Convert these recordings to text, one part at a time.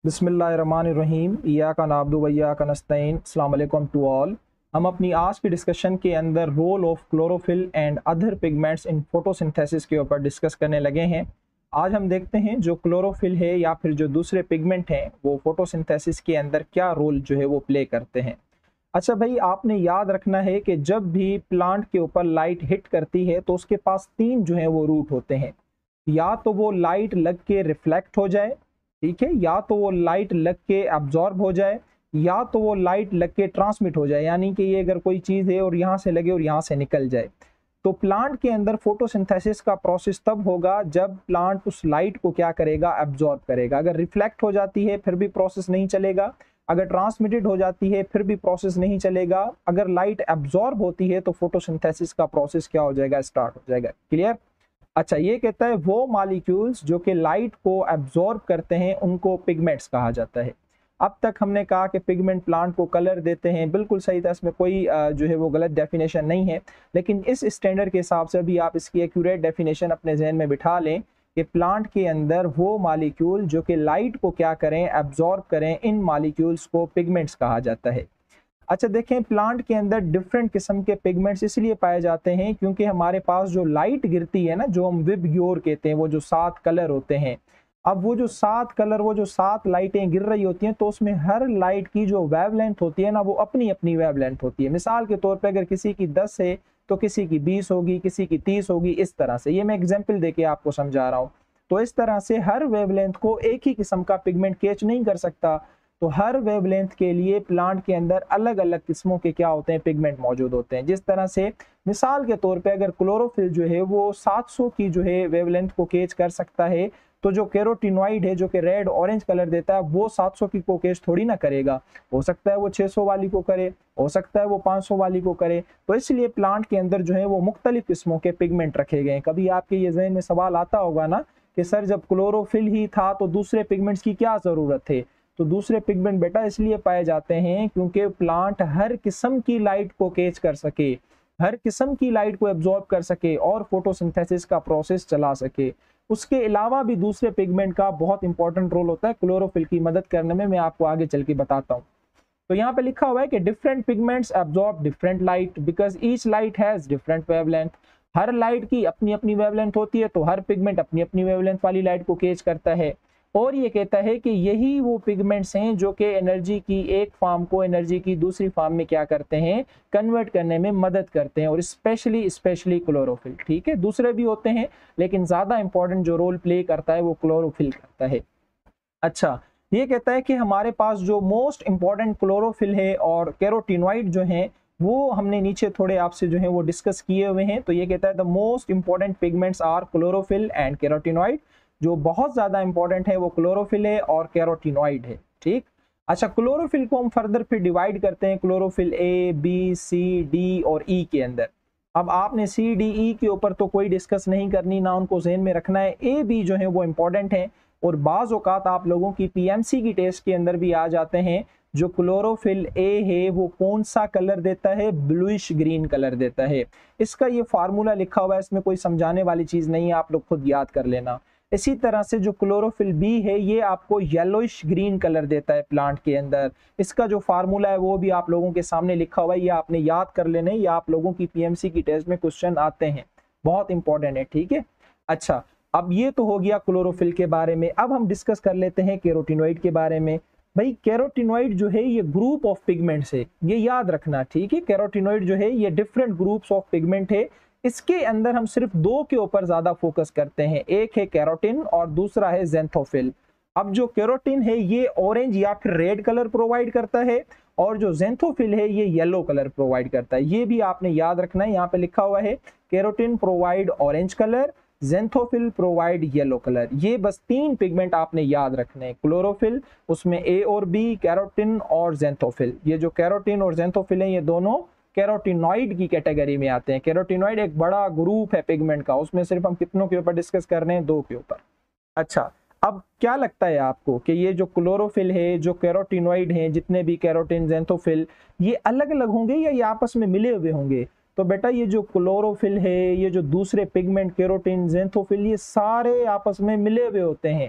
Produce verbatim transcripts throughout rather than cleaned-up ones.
बिस्मिल्लाहिर्रहमानिर्रहीम इय्याका नअब्दु व इय्याका नस्तईन। अस्सलाम वालेकुम टू ऑल। हम अपनी आज की डिस्कशन के अंदर role of chlorophyll and other pigments in photosynthesis के ऊपर डिस्कस करने लगे हैं। आज हम देखते हैं जो क्लोरोफिल है या फिर जो दूसरे पिगमेंट हैं वो फोटोसिंथेसिस के अंदर क्या रोल जो है वो प्ले करते हैं। अच्छा भाई, आपने याद रखना है कि जब भी प्लांट के ऊपर लाइट हिट करती है तो उसके पास तीन जो है वो रूट होते हैं। या तो वो लाइट लग के रिफ्लेक्ट हो जाए, ठीक है, या तो वो लाइट लग के अब्जॉर्ब हो जाए, या तो वो लाइट लग के ट्रांसमिट हो जाए। यानी कि ये अगर कोई चीज़ है और यहाँ से लगे और यहाँ से निकल जाए। तो प्लांट के अंदर फोटोसिंथेसिस का प्रोसेस तब होगा जब प्लांट उस लाइट को क्या करेगा, अब्जॉर्ब करेगा। अगर रिफ्लेक्ट हो जाती है फिर भी प्रोसेस नहीं चलेगा, अगर ट्रांसमिटेड हो जाती है फिर भी प्रोसेस नहीं चलेगा, अगर लाइट अब्जॉर्ब होती है तो फोटोसिंथेसिस का प्रोसेस क्या हो जाएगा, स्टार्ट हो जाएगा। क्लियर। अच्छा, ये कहता है वो मॉलिक्यूल्स जो कि लाइट को एब्जॉर्ब करते हैं उनको पिगमेंट्स कहा जाता है। अब तक हमने कहा कि पिगमेंट प्लांट को कलर देते हैं, बिल्कुल सही था, इसमें कोई जो है वो गलत डेफिनेशन नहीं है। लेकिन इस स्टैंडर्ड के हिसाब से भी आप इसकी एक्यूरेट डेफिनेशन अपने जहन में बिठा लें कि प्लांट के अंदर वो मॉलिक्यूल जो कि लाइट को क्या करें, एब्जॉर्ब करें, इन मॉलिक्यूल्स को पिगमेंट्स कहा जाता है। अच्छा देखें, प्लांट के अंदर डिफरेंट किस्म के पिगमेंट्स इसलिए पाए जाते हैं क्योंकि हमारे पास जो लाइट गिरती है ना, जो हम विबग्योर कहते हैं, वो जो सात कलर होते हैं। अब वो जो सात कलर, वो जो सात लाइटें गिर रही होती हैं, तो उसमें हर लाइट की जो वेवलेंथ होती है ना, वो अपनी अपनी वेवलेंथ होती है। मिसाल के तौर पे अगर किसी की दस है तो किसी की बीस होगी, किसी की तीस होगी, इस तरह से। ये मैं एग्जाम्पल देके आपको समझा रहा हूँ। तो इस तरह से हर वेवलेंथ को एक ही किस्म का पिगमेंट कैच नहीं कर सकता। तो हर वेवलेंथ के लिए प्लांट के अंदर अलग अलग किस्मों के क्या होते हैं, पिगमेंट मौजूद होते हैं। जिस तरह से मिसाल के तौर पे अगर क्लोरोफिल जो है वो सात सौ की जो है वेवलेंथ को कैच कर सकता है, तो जो कैरोटीनॉइड है जो कि रेड ऑरेंज कलर देता है वो सात सौ की को कैच थोड़ी ना करेगा। हो सकता है वो छह सौ वाली को करे, हो सकता है वो पाँच सौ वाली को करे। तो इसलिए प्लांट के अंदर जो है वो मुख्तलिफ किस्मों के पिगमेंट रखे गए हैं। कभी आपके ये जहन में सवाल आता होगा ना कि सर जब क्लोरोफिल ही था तो दूसरे पिगमेंट्स की क्या जरूरत है। तो दूसरे पिगमेंट बेटा इसलिए पाए जाते हैं क्योंकि प्लांट हर किस्म की लाइट को कैच कर सके, हर किस्म की लाइट को एब्जॉर्ब कर सके और फोटोसिंथेसिस का प्रोसेस चला सके। उसके अलावा भी दूसरे पिगमेंट का बहुत इंपॉर्टेंट रोल होता है क्लोरोफिल की मदद करने में। मैं आपको आगे चल के बताता हूँ। तो यहाँ पे लिखा हुआ है कि different pigments absorb different light because each light has different wavelength. हर लाइट की अपनी अपनी वेवलेंथ होती है, तो हर पिगमेंट अपनी अपनी वेवलेंथ वाली लाइट को कैच करता है। और ये कहता है कि यही वो पिगमेंट्स हैं जो कि एनर्जी की एक फॉर्म को एनर्जी की दूसरी फॉर्म में क्या करते हैं, कन्वर्ट करने में मदद करते हैं। और स्पेशली स्पेशली क्लोरोफिल, ठीक है, दूसरे भी होते हैं लेकिन ज्यादा इंपॉर्टेंट जो रोल प्ले करता है वो क्लोरोफिल करता है। अच्छा, ये कहता है कि हमारे पास जो मोस्ट इंपॉर्टेंट क्लोरोफिल है और कैरोटीनॉइड जो हैं वो हमने नीचे थोड़े आपसे जो है वो डिस्कस किए हुए हैं। तो ये कहता है the most important pigments are chlorophyll and carotenoid. जो बहुत ज्यादा इंपॉर्टेंट है वो क्लोरोफिल है और कैरोटीनॉइड है, ठीक। अच्छा, क्लोरोफिल को हम फर्दर फिर डिवाइड करते हैं chlorophyll A, B, C, D और ई के अंदर। अब आपने सी, डी, ई के ऊपर तो कोई डिस्कस नहीं करनी, ना उनको ज़हन में रखना है। ए, बी जो है वो इंपॉर्टेंट है और बाज़ औक़ात आप लोगों की पीएमसी की टेस्ट के अंदर भी आ जाते हैं। जो क्लोरोफिल ए है वो कौन सा कलर देता है, ब्लूइश ग्रीन कलर देता है। इसका ये फार्मूला लिखा हुआ है, इसमें कोई समझाने वाली चीज़ नहीं है, आप लोग खुद याद कर लेना। इसी तरह से जो क्लोरोफिल बी है ये आपको येलोइश ग्रीन कलर देता है प्लांट के अंदर। इसका जो फार्मूला है वो भी आप लोगों के सामने लिखा हुआ है, ये आपने याद कर लेना है, ये आप लोगों की पीएमसी की टेस्ट में क्वेश्चन आते हैं, बहुत इंपॉर्टेंट है, ठीक है। अच्छा, अब ये तो हो गया क्लोरोफिल के बारे में। अब हम डिस्कस कर लेते हैं कैरोटीनॉइड के बारे में। भाई कैरोटीनॉइड जो है ये ग्रुप ऑफ पिगमेंट्स है, ये याद रखना, ठीक है। कैरोटीनॉइड जो है ये डिफरेंट ग्रुप्स ऑफ पिगमेंट है। इसके अंदर हम सिर्फ दो के ऊपर ज्यादा फोकस करते हैं, एक है कैरोटिन और दूसरा है ज़ैंथोफिल। अब जो कैरोटिन है ये ऑरेंज या फिर रेड कलर प्रोवाइड करता है और जो ज़ैंथोफिल है ये येलो कलर प्रोवाइड करता है। ये भी आपने याद रखना है, यहाँ पे लिखा हुआ है carotene provide orange colour, xanthophyll provide yellow colour. ये बस तीन पिगमेंट आपने याद रखने हैं, क्लोरोफिल, उसमें ए और बी, कैरोटिन और ज़ैंथोफिल। ये जो कैरोटिन और ज़ैंथोफिल है ये दोनों कैरोटीनॉइड की कैटेगरी में आते हैं। कैरोटीनॉइड एक बड़ा ग्रुप है पिगमेंट का, उसमें सिर्फ हम कितनों के ऊपर डिस्कस कर रहे हैं, दो के ऊपर। अच्छा, अब क्या लगता है आपको कि ये जो क्लोरोफिल है, जो कैरोटीनॉइड हैं, जितने भी कैरोटिन, ज़ैंथोफिल, ये अलग अलग होंगे या ये आपस में मिले हुए होंगे? तो बेटा ये जो क्लोरोफिल है, ये जो दूसरे पिगमेंट कैरोटिन, ज़ैंथोफिल, ये सारे आपस में मिले हुए होते हैं।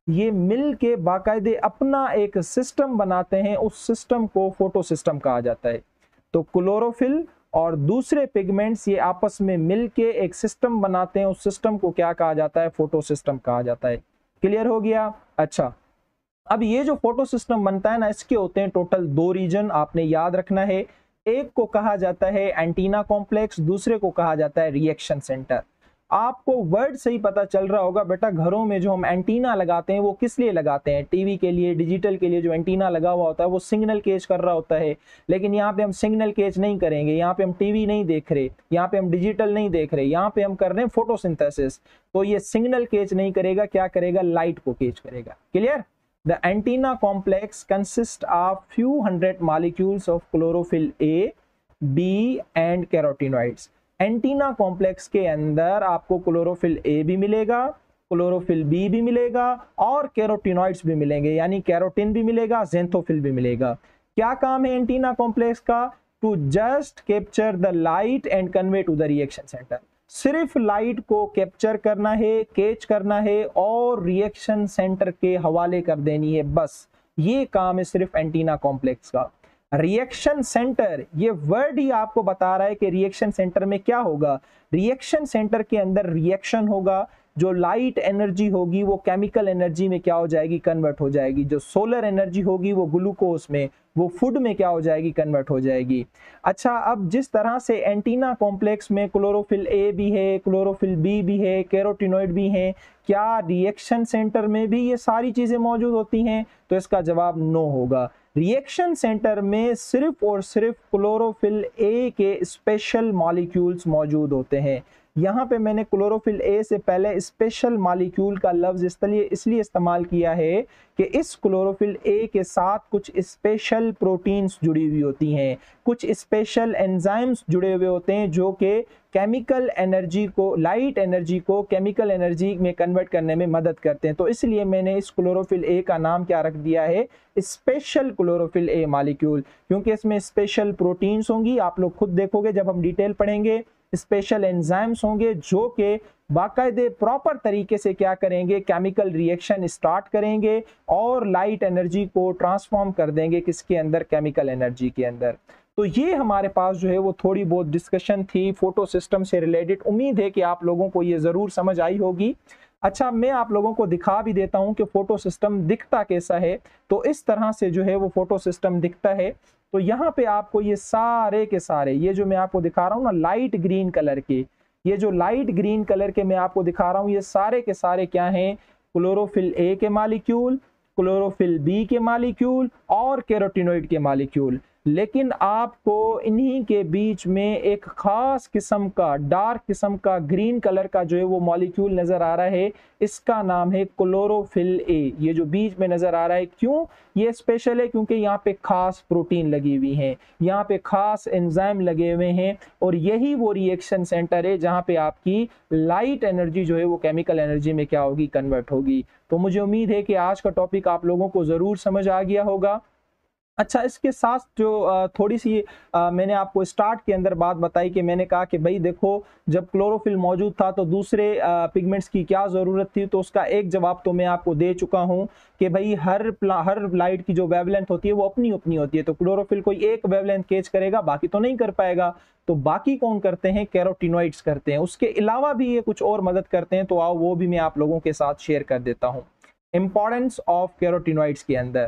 ये मिल के बाकायदे अपना एक सिस्टम बनाते हैं, उस सिस्टम को फोटो सिस्टम कहा जाता है। तो क्लोरोफिल और दूसरे पिगमेंट्स ये आपस में मिल के एक सिस्टम बनाते हैं, उस सिस्टम को क्या कहा जाता है? फोटो सिस्टम कहा जाता है। क्लियर हो गया? अच्छा, अब ये जो फोटो सिस्टम बनता है ना, इसके होते हैं टोटल दो रीजन, आपने याद रखना है। एक को कहा जाता है एंटीना कॉम्प्लेक्स, दूसरे को कहा जाता है रिएक्शन सेंटर। आपको वर्ड से ही पता चल रहा होगा बेटा, घरों में जो हम एंटीना लगाते हैं वो किस लिए लगाते हैं? टीवी के लिए, डिजिटल के लिए। जो एंटीना लगा हुआ होता है वो सिग्नल कैच कर रहा होता है, लेकिन यहाँ पे हम सिग्नल कैच नहीं करेंगे, यहाँ पे हम टीवी नहीं देख रहे, यहाँ पे हम डिजिटल नहीं देख रहे, यहाँ पे हम कर रहे हैं फोटोसिंथेसिस। तो ये सिग्नल कैच नहीं करेगा, क्या करेगा? लाइट को कैच करेगा। Clear? The antenna complex consists of few hundred molecules of chlorophyll A, B and carotenoids. Antenna complex के अंदर आपको क्लोरोफिल ए भी मिलेगा, क्लोरोफिल बी भी मिलेगा और कैरोटिनॉइड्स भी मिलेंगे, यानी कैरोटिन भी मिलेगा, ज़ेंथोफिल भी मिलेगा। क्या काम है एंटीना कॉम्प्लेक्स का? To just capture the light and convey to the reaction centre. सिर्फ लाइट को कैप्चर करना है, कैच करना है और रिएक्शन सेंटर के हवाले कर देनी है, बस ये काम है सिर्फ एंटीना कॉम्प्लेक्स का। रिएक्शन सेंटर, ये वर्ड ही आपको बता रहा है कि रिएक्शन सेंटर में क्या होगा। रिएक्शन सेंटर के अंदर रिएक्शन होगा, जो लाइट एनर्जी होगी वो केमिकल एनर्जी में क्या हो जाएगी? कन्वर्ट हो जाएगी। जो सोलर एनर्जी होगी वो ग्लूकोज में, वो फूड में क्या हो जाएगी? कन्वर्ट हो जाएगी। अच्छा, अब जिस तरह से एंटीना कॉम्प्लेक्स में क्लोरोफिल ए भी है, क्लोरोफिल बी भी है, कैरोटिनॉइड भी हैं, क्या रिएक्शन सेंटर में भी ये सारी चीजें मौजूद होती हैं? तो इसका जवाब नो होगा। रिएक्शन सेंटर में सिर्फ और सिर्फ क्लोरोफिल ए के स्पेशल मॉलिक्यूल्स मौजूद होते हैं। यहाँ पे मैंने क्लोरोफिल ए से पहले स्पेशल मॉलिक्यूल का लफ्ज इसलिए इसलिए इस्तेमाल किया है कि इस क्लोरोफिल ए के साथ कुछ स्पेशल प्रोटीन्स जुड़ी हुई होती हैं, कुछ स्पेशल एंजाइम्स जुड़े हुए होते हैं जो कि केमिकल एनर्जी को, लाइट एनर्जी को केमिकल एनर्जी में कन्वर्ट करने में मदद करते हैं। तो इसलिए मैंने इस क्लोरोफिल ए का नाम क्या रख दिया है? स्पेशल क्लोरोफिल ए मॉलिक्यूल, क्योंकि इसमें स्पेशल प्रोटीन्स होंगी। आप लोग खुद देखोगे जब हम डिटेल पढ़ेंगे, स्पेशल एंजाइम्स होंगे जो कि बाकायदे प्रॉपर तरीके से क्या करेंगे? केमिकल रिएक्शन स्टार्ट करेंगे और लाइट एनर्जी को ट्रांसफॉर्म कर देंगे किसके अंदर? केमिकल एनर्जी के अंदर। तो ये हमारे पास जो है वो थोड़ी बहुत डिस्कशन थी फोटो सिस्टम से रिलेटेड। उम्मीद है कि आप लोगों को ये जरूर समझ आई होगी। अच्छा, मैं आप लोगों को दिखा भी देता हूं कि फोटो सिस्टम दिखता कैसा है। तो इस तरह से जो है वो फोटो सिस्टम दिखता है। तो यहाँ पे आपको ये सारे के सारे, ये जो मैं आपको दिखा रहा हूँ ना लाइट ग्रीन कलर के, ये जो लाइट ग्रीन कलर के मैं आपको दिखा रहा हूँ, ये सारे के सारे क्या हैं? क्लोरोफिल ए के मॉलिक्यूल, क्लोरोफिल बी के मॉलिक्यूल और कैरोटिनॉइड के मॉलिक्यूल। लेकिन आपको इन्हीं के बीच में एक खास किस्म का, डार्क किस्म का ग्रीन कलर का जो है वो मॉलिक्यूल नजर आ रहा है, इसका नाम है क्लोरोफिल ए। ये जो बीच में नजर आ रहा है, क्यों ये स्पेशल है? क्योंकि यहाँ पे खास प्रोटीन लगी हुई है, यहाँ पे खास एंजाइम लगे हुए हैं, और यही वो रिएक्शन सेंटर है जहाँ पे आपकी लाइट एनर्जी जो है वो केमिकल एनर्जी में क्या होगी? कन्वर्ट होगी। तो मुझे उम्मीद है कि आज का टॉपिक आप लोगों को जरूर समझ आ गया होगा। अच्छा, इसके साथ जो थोड़ी सी मैंने आपको स्टार्ट के अंदर बात बताई कि मैंने कहा कि भाई देखो, जब क्लोरोफिल मौजूद था तो दूसरे पिगमेंट्स की क्या ज़रूरत थी? तो उसका एक जवाब तो मैं आपको दे चुका हूं कि भाई हर हर लाइट की जो वेवलेंथ होती है वो अपनी अपनी होती है। तो क्लोरोफिल कोई एक वेवलेंथ कैच करेगा, बाकी तो नहीं कर पाएगा। तो बाकी कौन करते हैं? कैरोटिनॉइड्स करते हैं। उसके अलावा भी ये कुछ और मदद करते हैं, तो आओ वो भी मैं आप लोगों के साथ शेयर कर देता हूँ। इंपॉर्टेंस ऑफ कैरोटिनॉइड्स के अंदर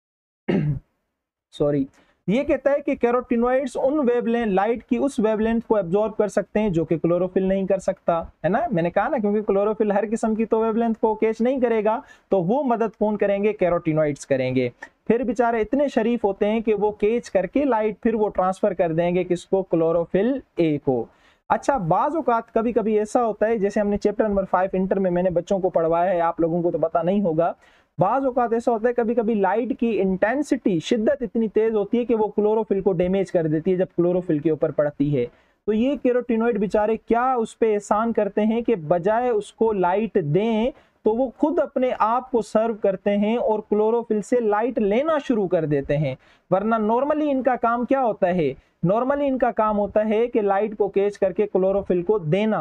सॉरी ये कहता है कि कैरोटिनॉइड्स उन वेवलेंथ, लाइट की उस वेवलेंथ को एब्जॉर्ब कर सकते हैं जो कि क्लोरोफिल नहीं कर सकता, है ना। मैंने कहा ना, क्योंकि क्लोरोफिल हर किस्म की तो वेवलेंथ को कैच नहीं करेगा, तो वो मदद कौन करेंगे? कैरोटिनॉइड्स करेंगे। फिर बेचारे इतने शरीफ होते हैं कि वो कैच करके लाइट फिर वो ट्रांसफर कर देंगे किसको? क्लोरोफिल ए को। अच्छा, बाज़ औक़ात कभी कभी ऐसा होता है, जैसे हमने चैप्टर नंबर फाइव इंटर में मैंने बच्चों को पढ़वाया है, आप लोगों को तो पता नहीं होगा। बाज़ औक़ात ऐसा होता है कभी कभी लाइट की इंटेंसिटी, शिद्दत इतनी तेज होती है कि वो क्लोरोफिल को डैमेज कर देती है जब क्लोरोफिल के ऊपर पड़ती है। तो ये कैरोटिनॉइड बेचारे क्या उस पे एहसान करते हैं कि बजाय उसको लाइट दें तो वो खुद अपने आप को सर्व करते हैं और क्लोरोफिल से लाइट लेना शुरू कर देते हैं। वरना नॉर्मली इनका काम क्या होता है? नॉर्मली इनका काम होता है कि लाइट को कैच करके क्लोरोफिल को देना,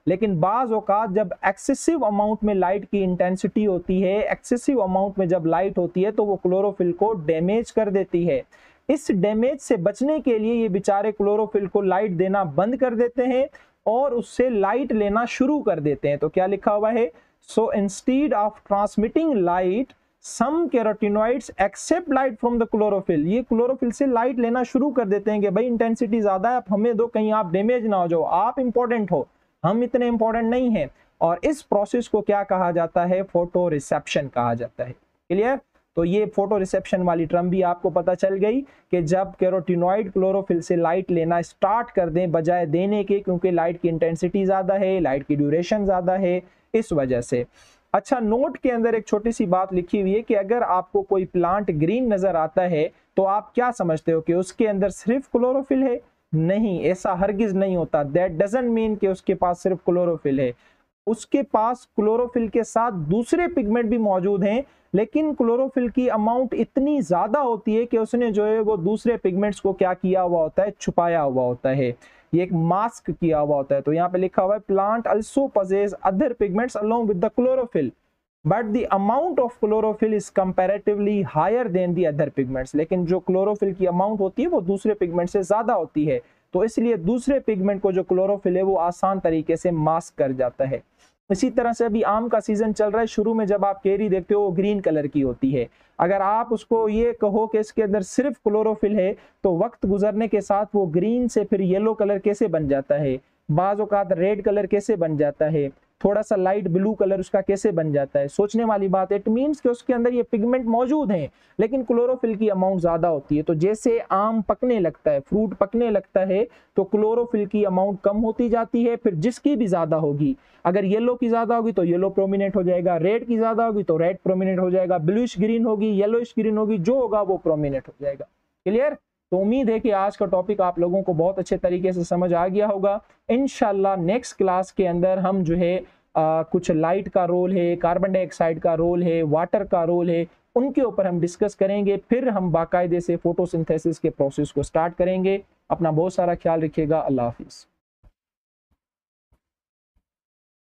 लेकिन बाज औकात जब एक्सेसिव अमाउंट में लाइट की इंटेंसिटी होती है, एक्सेसिव अमाउंट में जब लाइट होती है तो वो क्लोरोफिल को डैमेज कर देती है। इस डैमेज से बचने के लिए ये बेचारे क्लोरोफिल को लाइट देना बंद कर देते हैं और उससे लाइट लेना शुरू कर देते हैं। तो क्या लिखा हुआ है, so instead of transmitting light some carotenoids accept light from the chlorophyll. ये क्लोरोफिल से लाइट लेना शुरू कर देते हैं कि भाई इंटेंसिटी ज्यादा है, आप हमें दो, कहीं आप डैमेज ना हो जाओ, आप इंपॉर्टेंट हो, हम इतने इंपॉर्टेंट नहीं हैं। और इस प्रोसेस को क्या कहा जाता है, फोटो रिसेप्शन कहा जाता है। क्लियर? तो ये फोटो रिसेप्शन वाली टर्म भी आपको पता चल गई कि जब कैरोटीनॉइड क्लोरोफिल से लाइट लेना स्टार्ट कर दें बजाय देने के, क्योंकि लाइट की इंटेंसिटी ज्यादा है, लाइट की ड्यूरेशन ज्यादा है, इस वजह से। अच्छा, नोट के अंदर एक छोटी सी बात लिखी हुई है कि अगर आपको कोई प्लांट ग्रीन नजर आता है तो आप क्या समझते हो कि उसके अंदर सिर्फ क्लोरोफिल है? नहीं, ऐसा हरगिज नहीं होता। दैट डजंट मीन कि उसके पास सिर्फ क्लोरोफिल है। उसके पास क्लोरोफिल के साथ दूसरे पिगमेंट भी मौजूद हैं, लेकिन क्लोरोफिल की अमाउंट इतनी ज्यादा होती है कि उसने जो है वो दूसरे पिगमेंट्स को क्या किया हुआ होता है, छुपाया हुआ होता है, ये एक मास्क किया हुआ होता है। तो यहाँ पे लिखा हुआ है plant also possess other pigments along with the chlorophyll but the amount of chlorophyll is comparatively higher than the other pigments. लेकिन जो क्लोरोफिल की अमाउंट होती है वो दूसरे पिगमेंट से ज्यादा होती है, तो इसलिए दूसरे पिगमेंट को जो क्लोरोफिल है वो आसान तरीके से मास्क कर जाता है। इसी तरह से अभी आम का सीजन चल रहा है, शुरू में जब आप केरी देखते हो वो ग्रीन कलर की होती है। अगर आप उसको ये कहो कि इसके अंदर सिर्फ क्लोरोफिल है तो वक्त गुजरने के साथ वो ग्रीन से फिर येलो कलर कैसे बन जाता है, बाज़ औक़ात रेड कलर कैसे बन जाता है, थोड़ा सा लाइट ब्लू कलर उसका कैसे बन जाता है। सोचने वाली बात है। इट मीन्स कि उसके अंदर ये पिगमेंट मौजूद हैं लेकिन क्लोरोफिल की अमाउंट ज्यादा होती है। तो जैसे आम पकने लगता है, फ्रूट पकने लगता है, तो क्लोरोफिल की अमाउंट कम होती जाती है। फिर जिसकी भी ज्यादा होगी, अगर येलो की ज्यादा होगी तो येलो प्रोमिनेंट हो जाएगा, रेड की ज्यादा होगी तो रेड प्रोमिनेंट हो जाएगा, ब्लूइश ग्रीन होगी, येलोइश ग्रीन होगी, जो होगा वो प्रोमिनेंट हो जाएगा। क्लियर? तो उम्मीद है कि आज का टॉपिक आप लोगों को बहुत अच्छे तरीके से समझ आ गया होगा। इंशाल्लाह नेक्स्ट क्लास के अंदर हम जो है आ, कुछ लाइट का रोल है, कार्बन डाइऑक्साइड का रोल है, वाटर का रोल है, उनके ऊपर हम डिस्कस करेंगे। फिर हम बाकायदे से फोटोसिंथेसिस के प्रोसेस को स्टार्ट करेंगे। अपना बहुत सारा ख्याल रखिएगा। अल्लाह हाफिज़।